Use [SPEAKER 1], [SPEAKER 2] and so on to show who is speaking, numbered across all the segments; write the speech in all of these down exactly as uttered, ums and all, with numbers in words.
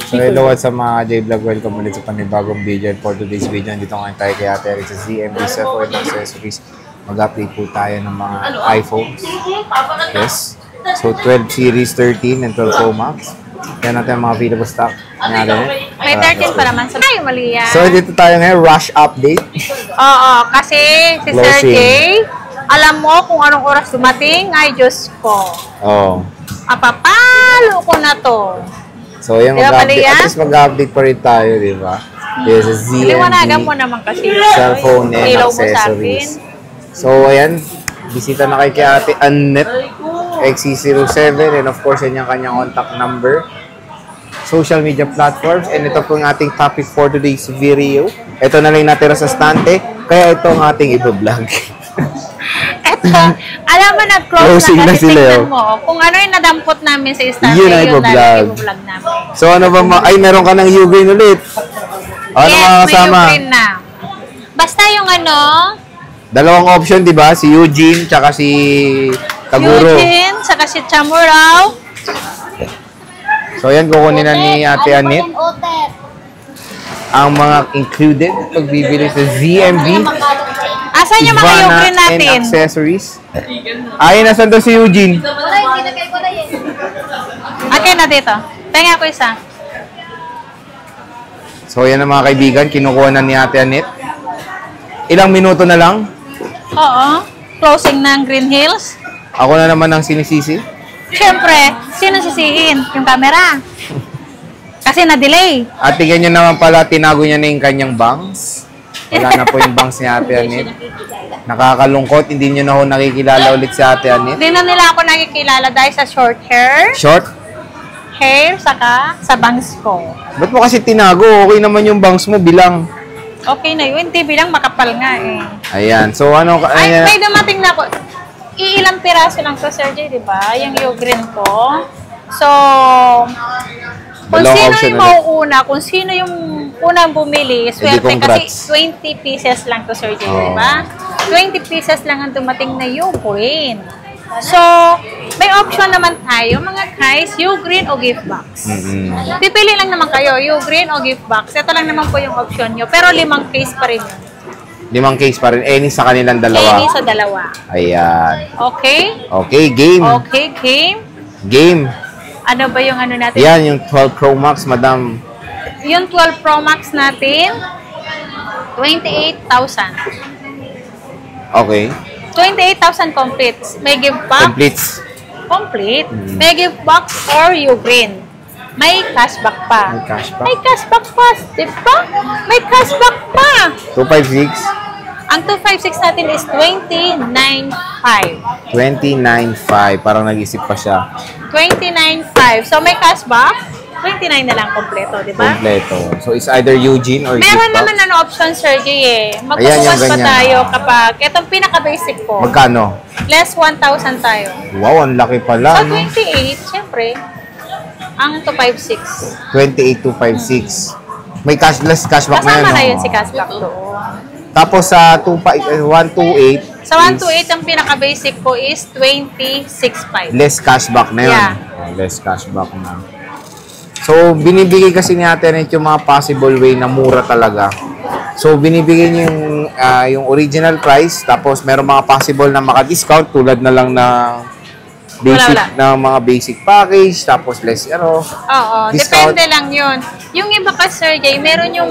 [SPEAKER 1] So hello at sa mga J-Vlog, welcome ulit sa panibagong video. And for today's video, dito ngayon tayo kay Ate Eric sa Z M B Cell Phone Accessories. Mag-update po tayo ng mga iPhones. Yes. So twelve series, thirteen, and twelve Pro Max. Yan natin ang mga available stock.
[SPEAKER 2] May thirteen pa naman. So, tayo mali yan.
[SPEAKER 1] So dito tayo ngayon, rush update.
[SPEAKER 2] Oo, kasi si
[SPEAKER 1] Closing.
[SPEAKER 2] Sir Jay, alam mo kung anong oras dumating? Ay, Diyos ko.
[SPEAKER 1] Oo.
[SPEAKER 2] Apapalo ko na to.
[SPEAKER 1] So yung
[SPEAKER 2] Diba,
[SPEAKER 1] mag-update,
[SPEAKER 2] Malia?
[SPEAKER 1] at least mag-update pa rin tayo, di ba? Yes, Z M B
[SPEAKER 2] Liwanagan mo naman kasi.
[SPEAKER 1] cellphone and
[SPEAKER 2] Ilaw mo sa
[SPEAKER 1] accessories.
[SPEAKER 2] akin.
[SPEAKER 1] So ayan, bisita na kay kay Ate Annette X C zero seven, and of course yan yung kanyang contact number, social media platforms, and ito po yung ating topic for today's video. Ito na lang natira sa stante, kaya ito ang ating i-vlog.
[SPEAKER 2] Eto, alam mo, nag-close
[SPEAKER 1] Closing
[SPEAKER 2] na
[SPEAKER 1] na
[SPEAKER 2] kasi
[SPEAKER 1] sila,
[SPEAKER 2] tingnan
[SPEAKER 1] oh.
[SPEAKER 2] mo. Kung ano yung nadampot namin sa istante,
[SPEAKER 1] Yun ang
[SPEAKER 2] yun na
[SPEAKER 1] iba-vlog.
[SPEAKER 2] lang i-vlog namin.
[SPEAKER 1] So ano ba, ma- ay meron ka ng Ugreen ulit. Ano
[SPEAKER 2] Yes,
[SPEAKER 1] mga kasama?
[SPEAKER 2] may Ugreen na. Basta yung ano,
[SPEAKER 1] Dalawang option, di ba? Si Eugene, tsaka si Taguro.
[SPEAKER 2] Eugene, saka si Chamorao.
[SPEAKER 1] So yan, kukunin na ni Ate Annette ang mga included pagbibili sa Z M B.
[SPEAKER 2] Asan yung mga
[SPEAKER 1] Ivana
[SPEAKER 2] Ugreen natin?
[SPEAKER 1] and accessories. Ay, nasan doon si Eugene?
[SPEAKER 2] Okay na dito. Tenga ko isa.
[SPEAKER 1] So yan ang mga kaibigan, kinukuha na ni Ate Annette. Ilang minuto na lang.
[SPEAKER 2] Oo. Closing ng Green Hills.
[SPEAKER 1] Ako na naman ang sinisisi.
[SPEAKER 2] Siyempre, sino sisihin? Yung camera. Kasi na-delay.
[SPEAKER 1] At tingnan nyo naman pala, tinago niya na yung kanyang bangs. Wala na po yung bangs ni Ate Annette. Nakakalungkot, hindi nyo na ho nakikilala ulit si Ate Annette.
[SPEAKER 2] Hindi na nila ako nakikilala dahil sa short hair,
[SPEAKER 1] Short?
[SPEAKER 2] hair, saka sa bangs ko.
[SPEAKER 1] Ba't mo kasi tinago? Okay naman yung bangs mo bilang.
[SPEAKER 2] Okay na yun. Hindi bilang makapal nga eh.
[SPEAKER 1] Ayan. So ano?
[SPEAKER 2] Ay,
[SPEAKER 1] Ayan.
[SPEAKER 2] may dumating na ako. Iilang piraso lang to, Sir Jay, di ba? Yung Ugreen ko. So, kung
[SPEAKER 1] Dalawang
[SPEAKER 2] sino
[SPEAKER 1] option
[SPEAKER 2] yung
[SPEAKER 1] ulit.
[SPEAKER 2] mauuna, kung sino yung unang bumili, swerte kasi
[SPEAKER 1] congrats.
[SPEAKER 2] twenty pieces lang to, Sir Jay,
[SPEAKER 1] Oo.
[SPEAKER 2] di ba? twenty pieces lang ang dumating na Ugreen. So, may option naman tayo, mga guys, Ugreen o gift box.
[SPEAKER 1] Mm-mm.
[SPEAKER 2] Pipili lang naman kayo, Ugreen o gift box. Ito lang naman po yung option nyo. Pero limang case pa rin yun.
[SPEAKER 1] Limang case pa rin. Any sa kanilang dalawa.
[SPEAKER 2] Any sa dalawa.
[SPEAKER 1] Ayan.
[SPEAKER 2] Okay?
[SPEAKER 1] Okay, game.
[SPEAKER 2] Okay, game.
[SPEAKER 1] Game.
[SPEAKER 2] Ano ba yung ano natin?
[SPEAKER 1] Yan, yung twelve Pro Max, madam.
[SPEAKER 2] Yung twelve Pro Max natin, twenty-eight thousand.
[SPEAKER 1] Okay.
[SPEAKER 2] twenty-eight thousand complete. May gift box.
[SPEAKER 1] Completes.
[SPEAKER 2] Complete.
[SPEAKER 1] Hmm.
[SPEAKER 2] May gift box or Ugreen. May cashback pa.
[SPEAKER 1] May cashback.
[SPEAKER 2] May cashback pa. Diba? May cashback pa.
[SPEAKER 1] two fifty-six.
[SPEAKER 2] Ang two fifty-six natin is twenty-nine five.
[SPEAKER 1] twenty-nine five. Parang nag-isip pa siya.
[SPEAKER 2] twenty-nine five. So, may cashback. twenty-nine na lang kompleto, di ba?
[SPEAKER 1] Kompleto. So, it's either Eugene or
[SPEAKER 2] Meron
[SPEAKER 1] gift box.
[SPEAKER 2] naman ano option, Sir G, eh.
[SPEAKER 1] Ayan,
[SPEAKER 2] Magkukuwas
[SPEAKER 1] yung
[SPEAKER 2] pa
[SPEAKER 1] ganyan.
[SPEAKER 2] tayo kapag, itong pinaka-basic ko,
[SPEAKER 1] Magkano?
[SPEAKER 2] less one thousand tayo.
[SPEAKER 1] Wow, ang laki pala,
[SPEAKER 2] So,
[SPEAKER 1] no?
[SPEAKER 2] twenty-eight, syempre, ang two fifty-six.
[SPEAKER 1] twenty-eight two fifty-six. May cashless cashback na yan,
[SPEAKER 2] Kasama na
[SPEAKER 1] no?
[SPEAKER 2] yun si cashback doon.
[SPEAKER 1] Tapos sa one twenty-eight,
[SPEAKER 2] Sa one twenty-eight, ang pinaka-basic ko is twenty-six five.
[SPEAKER 1] less cashback na yun.
[SPEAKER 2] Yeah.
[SPEAKER 1] Oh, less cashback na. So, binibigay kasi ni Ate Annette yung mga possible way na mura talaga. So, binibigay niya yung, ah, yung original price, tapos meron mga possible na maka-discount tulad na lang ng basic,
[SPEAKER 2] Wala, wala.
[SPEAKER 1] na mga basic package, tapos less, ano,
[SPEAKER 2] Oo,
[SPEAKER 1] discount.
[SPEAKER 2] depende lang yun. Yung iba ka, Sir J, meron yung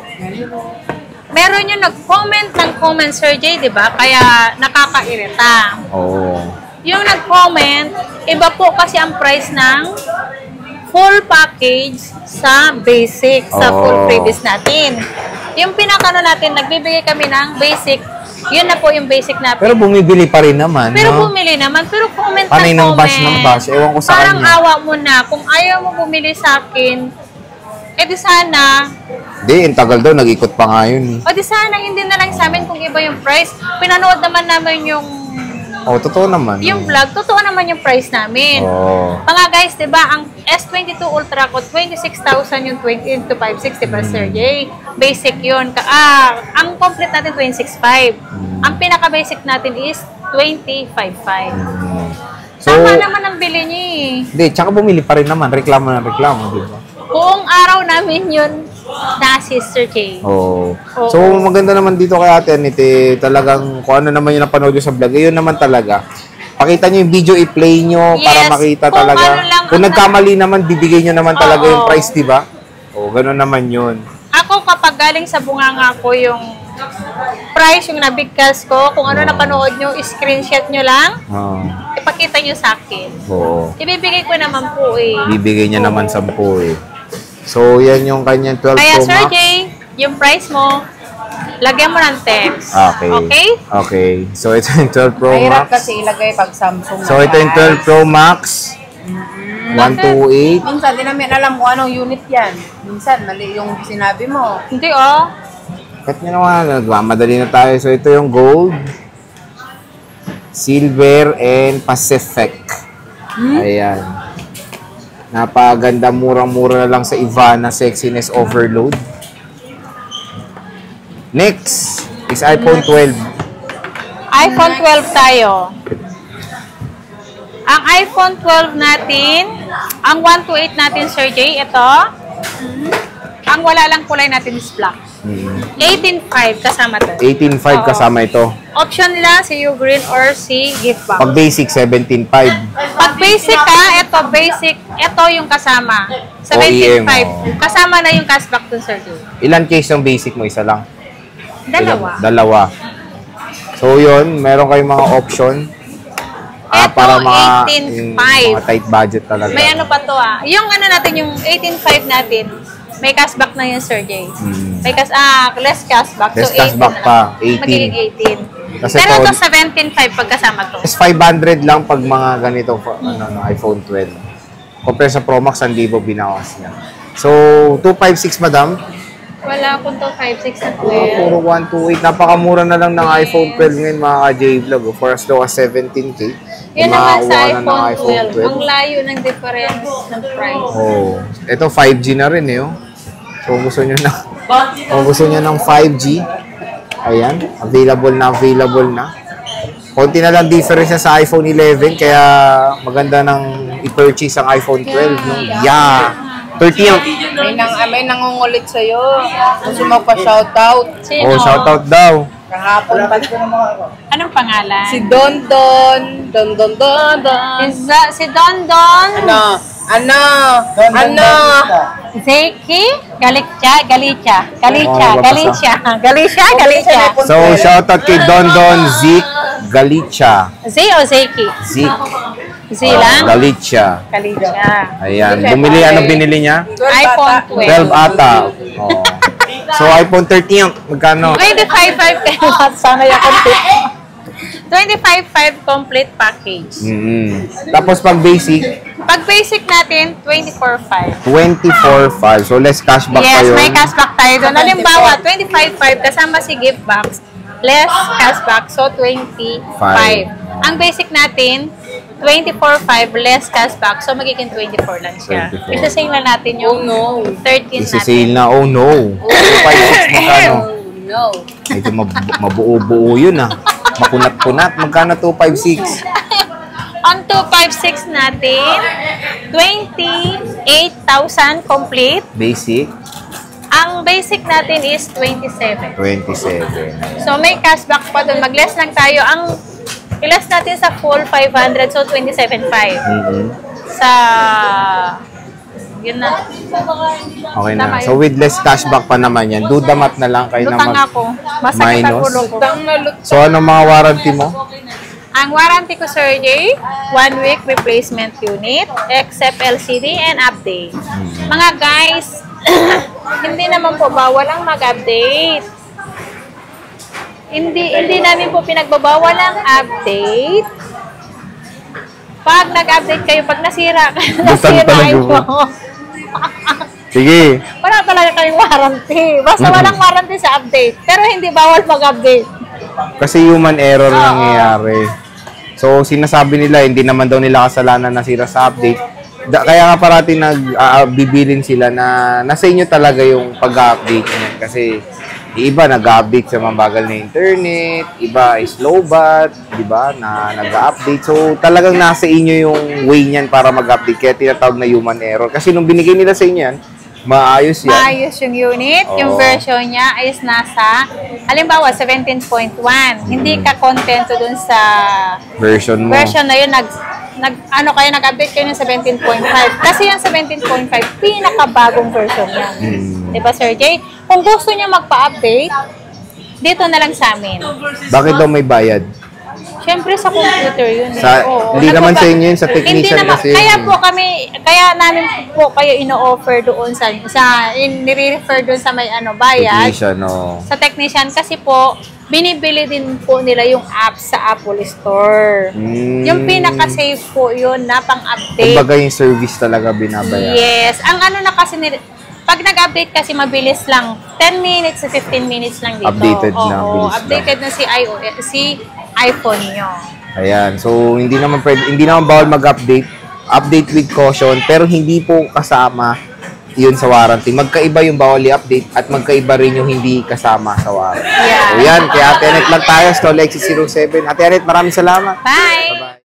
[SPEAKER 2] meron yung nag-comment ng comment, Sir J, di ba? Kaya nakakairita.
[SPEAKER 1] Oo.
[SPEAKER 2] Yung nag-comment, iba po kasi ang price ng full package sa basic, sa
[SPEAKER 1] Oo.
[SPEAKER 2] full previous natin. Yung pinakano natin, nagbibigay kami ng basic, yun na po yung basic natin.
[SPEAKER 1] Pero bumibili pa rin naman,
[SPEAKER 2] Pero
[SPEAKER 1] no?
[SPEAKER 2] bumili naman, pero comment
[SPEAKER 1] Panay
[SPEAKER 2] na
[SPEAKER 1] ng
[SPEAKER 2] comment.
[SPEAKER 1] bash ng bash, ewan ko sa
[SPEAKER 2] Parang
[SPEAKER 1] kanya.
[SPEAKER 2] awa mo na, kung ayaw mo bumili sa akin, eh di sana,
[SPEAKER 1] Hindi, yung tagal daw, nag-ikot pa nga yun.
[SPEAKER 2] o di sana hindi na lang sa amin kung iba yung price. Pinanood naman namin yung
[SPEAKER 1] Oh, totoo naman.
[SPEAKER 2] yung vlog, totoo naman yung price namin.
[SPEAKER 1] Oh.
[SPEAKER 2] Mga guys, di ba, ang S twenty-two Ultra ko, twenty-six thousand yung twenty into five sixty per Sir J. Basic yun. Ka ah, ang complete natin, twenty-six five. Ang pinaka-basic natin is twenty-five five.
[SPEAKER 1] So,
[SPEAKER 2] Tama naman ang bili niya eh.
[SPEAKER 1] hindi, tsaka bumili pa rin naman. Reklamo na reklamo, di ba?
[SPEAKER 2] Buong araw namin yun na Sister J.
[SPEAKER 1] Oo.
[SPEAKER 2] Oo.
[SPEAKER 1] So, maganda naman dito kay Ate Anite, talagang kung ano naman yung napanood nyo sa vlog, yun naman talaga. Pakita nyo yung video, i-play nyo para
[SPEAKER 2] Yes,
[SPEAKER 1] makita
[SPEAKER 2] kung
[SPEAKER 1] talaga.
[SPEAKER 2] ano lang
[SPEAKER 1] Kung
[SPEAKER 2] ang-
[SPEAKER 1] nagkamali naman, bibigay nyo naman talaga
[SPEAKER 2] Oo.
[SPEAKER 1] yung price, di ba? Oo, gano'n naman yun.
[SPEAKER 2] Ako kapag galing sa bunganga ko yung price, yung nabigkas ko, kung ano napanood nyo, screenshot nyo lang,
[SPEAKER 1] Oo.
[SPEAKER 2] ipakita nyo sa akin.
[SPEAKER 1] Oo.
[SPEAKER 2] Ibibigay ko naman po eh.
[SPEAKER 1] Bibigay niya naman sampu eh. So, yan yung kanyang twelve
[SPEAKER 2] Kaya
[SPEAKER 1] Pro
[SPEAKER 2] Sir
[SPEAKER 1] Max.
[SPEAKER 2] Jay, yung price mo, lagyan mo ng text.
[SPEAKER 1] Okay.
[SPEAKER 2] Okay?
[SPEAKER 1] Okay. So, ito yung twelve Pro
[SPEAKER 3] Mahirap
[SPEAKER 1] Max.
[SPEAKER 3] kasi ilagay pag Samsung.
[SPEAKER 1] So, ito yung twelve Pro Max. one twenty-eight.
[SPEAKER 3] Minsan, di namin alam kung anong unit yan. Minsan, mali yung sinabi mo.
[SPEAKER 2] Hindi oh.
[SPEAKER 1] Kat nyo naman, nagmamadali na tayo. So, ito yung gold, silver, and Pacific. Ayan. Napaganda, murang-mura na lang sa Ivana Sexiness Overload. Next is iPhone twelve.
[SPEAKER 2] iPhone twelve tayo. Ang iPhone twelve natin, ang one twenty-eight natin, Sir Jay, ito. Ang wala lang kulay natin is black.
[SPEAKER 1] Hmm.
[SPEAKER 2] eighteen five kasama to.
[SPEAKER 1] eighteen five
[SPEAKER 2] Oo.
[SPEAKER 1] kasama ito.
[SPEAKER 2] Option nila si U Green or si gift box.
[SPEAKER 1] Pag basic, seventeen five.
[SPEAKER 2] Pag basic ka, ito basic, ito yung kasama. seventeen five.
[SPEAKER 1] O E M, oh.
[SPEAKER 2] Kasama na yung cashback dun, Sir Jay.
[SPEAKER 1] Ilan case yung basic mo? Isa lang?
[SPEAKER 2] Dalawa.
[SPEAKER 1] Ilan? Dalawa. So, yun. Meron kayong mga option. Ah,
[SPEAKER 2] Ito,
[SPEAKER 1] para mga,
[SPEAKER 2] eighteen
[SPEAKER 1] yung
[SPEAKER 2] five.
[SPEAKER 1] mga tight budget talaga.
[SPEAKER 2] May ano pa to ah. Yung ano natin, yung eighteen five natin, may cashback na yun, Sir Jay.
[SPEAKER 1] Hmm.
[SPEAKER 2] May cash, ah, less cashback.
[SPEAKER 1] Less
[SPEAKER 2] so, eighteen
[SPEAKER 1] cashback
[SPEAKER 2] na lang.
[SPEAKER 1] pa, eighteen.
[SPEAKER 2] Magiging eighteen.
[SPEAKER 1] Kasi
[SPEAKER 2] Pero
[SPEAKER 1] to-
[SPEAKER 2] ito, seventeen five pagkasama to.
[SPEAKER 1] Is five hundred lang pag mga ganito ano, no, iPhone twelve. Compare sa Pro Max, one thousand binawas niya. So, two fifty-six, madam.
[SPEAKER 2] Wala akong to five six na
[SPEAKER 1] Oh,
[SPEAKER 2] twelve.
[SPEAKER 1] puro one twenty-eight. Napakamura na lang ng iPhone twelve ngayon, mga ka-J-Vlog. Oh, for as low as seventeen K.
[SPEAKER 2] Yun naman sa
[SPEAKER 1] Makakuha na ng
[SPEAKER 2] iPhone twelve. Ang layo ng difference ng price.
[SPEAKER 1] Oh, ito five G na rin eh. Oh. So, kung gusto nyo na, kung gusto nyo ng five G, ayan, available na, available na. Konti na lang difference na sa iPhone eleven, kaya maganda nang i-purchase ang iPhone twelve. No? Yeah! thirteen.
[SPEAKER 3] May, nang, ah, may nangungulit sa'yo. Gusto mo pa shoutout.
[SPEAKER 2] Sino?
[SPEAKER 1] Oh, shoutout daw.
[SPEAKER 3] Kahapon pa.
[SPEAKER 2] Anong pangalan?
[SPEAKER 3] Si Don Don. Don Don Don Don.
[SPEAKER 2] Isa, si Don Don.
[SPEAKER 3] Ano? Ano? Ano?
[SPEAKER 2] Zeki? Galicia? Galicia? Galicia?
[SPEAKER 1] Oh,
[SPEAKER 2] Galicia? Galicia? Galicia?
[SPEAKER 1] So, shoutout kay Don Don Zik Galicia.
[SPEAKER 2] Z o Zeki?
[SPEAKER 1] Zik
[SPEAKER 2] Z lang?
[SPEAKER 1] Galicia.
[SPEAKER 2] Galicia.
[SPEAKER 1] Ayan. Bumili, ano binili niya?
[SPEAKER 2] iPhone twelve.
[SPEAKER 1] twelve ata. Oh. So, iPhone thirteen, magkano?
[SPEAKER 2] twenty-five five kayo. Sana yung complete. twenty-five five complete package.
[SPEAKER 1] Mm-hmm. Tapos pag basic,
[SPEAKER 2] Pag basic natin, twenty-four five.
[SPEAKER 1] twenty-four five. So, less cashback pa
[SPEAKER 2] Yes,
[SPEAKER 1] yun.
[SPEAKER 2] may cashback tayo doon. Halimbawa, twenty-five five kasama si gift box. Less cashback, so twenty-five.
[SPEAKER 1] Five.
[SPEAKER 2] Ang basic natin, twenty-four five less cashback, so magiging twenty-four lang siya.
[SPEAKER 1] twenty-four.
[SPEAKER 2] Isa-sale na natin yung
[SPEAKER 3] Oh, no.
[SPEAKER 2] thirteen
[SPEAKER 1] Isi-sale
[SPEAKER 2] natin.
[SPEAKER 1] na. Oh, no. two fifty-six magkano?
[SPEAKER 3] Oh, no.
[SPEAKER 1] Medyo mab- mabuo-buo yun ah. Makunat-kunat. Magkano two fifty-six?
[SPEAKER 2] On two fifty-six natin, twenty-eight thousand complete.
[SPEAKER 1] Basic,
[SPEAKER 2] Ang basic natin is twenty-seven.
[SPEAKER 1] twenty-seven.
[SPEAKER 2] So may cashback pa doon. Mag-less lang tayo. Ang i-less natin sa full five hundred, so twenty-seven five.
[SPEAKER 1] Mm-hmm.
[SPEAKER 2] Sa yun na.
[SPEAKER 1] Okay
[SPEAKER 2] Tama
[SPEAKER 1] na.
[SPEAKER 2] yun.
[SPEAKER 1] So, with less cashback pa naman yan, do the math na lang kayo na
[SPEAKER 2] Lutang
[SPEAKER 1] mag...
[SPEAKER 2] ako. Masakit ang
[SPEAKER 1] minus.
[SPEAKER 2] ulo ko.
[SPEAKER 3] Tang nalut.
[SPEAKER 1] So, ano mga warranty mo?
[SPEAKER 2] Ang warranty ko, Sir Jay, one week replacement unit, except L C D and update. Mga guys, hindi naman po bawal ang mag-update. Hindi hindi namin po pinagbabawal ang update. Pag nag-update kayo, pag nasira, nasira
[SPEAKER 1] talaga
[SPEAKER 2] ito.
[SPEAKER 1] po. Sige.
[SPEAKER 2] Wala talaga kayong warranty. Basta walang warranty sa update. Pero hindi bawal mag-update.
[SPEAKER 1] Kasi human error nangyayari. So, sinasabi nila, hindi naman daw nila kasalanan nasira sa update. Da, kaya nga parati nag-bibilin sila na nasa inyo talaga yung pag-update niyan. Kasi iba nag-update sa mabagal na internet, iba is low bat, di ba, na nag-update. So, talagang nasa inyo yung way niyan para mag-update. Kaya tinatawag na human error. Kasi nung binigay nila sa inyo yan, Maayos yan.
[SPEAKER 2] Maayos yung unit. Yung
[SPEAKER 1] Oo.
[SPEAKER 2] version niya is nasa, halimbawa, seventeen point one. Hindi ka kontento dun sa
[SPEAKER 1] Version mo.
[SPEAKER 2] version na yun, nag, nag, ano kayo, nag-update kayo ng seventeen point five. Kasi yung seventeen point five, pinakabagong version yan.
[SPEAKER 1] Hmm.
[SPEAKER 2] Diba, Sir Jay? Kung gusto niya magpa-update, dito na lang sa amin.
[SPEAKER 1] Bakit daw may bayad?
[SPEAKER 2] Siyempre sa computer yun. eh.
[SPEAKER 1] Sa-
[SPEAKER 2] Oo.
[SPEAKER 1] hindi naman
[SPEAKER 2] Nagpapa-
[SPEAKER 1] sa inyo yun, sa technician
[SPEAKER 2] Hindi naman,
[SPEAKER 1] kasi yun
[SPEAKER 2] Kaya
[SPEAKER 1] eh.
[SPEAKER 2] po kami, kaya namin po kayo ino-offer doon sa, sa in, nire-refer doon sa may ano, bayad.
[SPEAKER 1] Technician, no.
[SPEAKER 2] Sa technician kasi po, binibili din po nila yung app sa Apple Store.
[SPEAKER 1] Mm.
[SPEAKER 2] Yung pinaka-safe po yun na pang-update.
[SPEAKER 1] Kumbaga yung service talaga binabayaran.
[SPEAKER 2] Yes. Ang ano na kasi, nil- pag nag-update kasi mabilis lang, ten minutes to fifteen minutes lang dito.
[SPEAKER 1] Updated na,
[SPEAKER 2] Oo,
[SPEAKER 1] bilis lang.
[SPEAKER 2] updated na si iOS, si iPhone nyo.
[SPEAKER 1] Ayan. So, hindi naman pwede, hindi naman bawal mag-update. Update with caution, pero hindi po kasama yun sa warranty. Magkaiba yung bawal i-update at magkaiba rin yung hindi kasama sa warranty.
[SPEAKER 2] Yeah.
[SPEAKER 1] So, yan. Kaya Ate Anet lang tayo. Stall X zero seven. Ate Anet, maraming salamat.
[SPEAKER 2] Bye!
[SPEAKER 1] Bye-bye.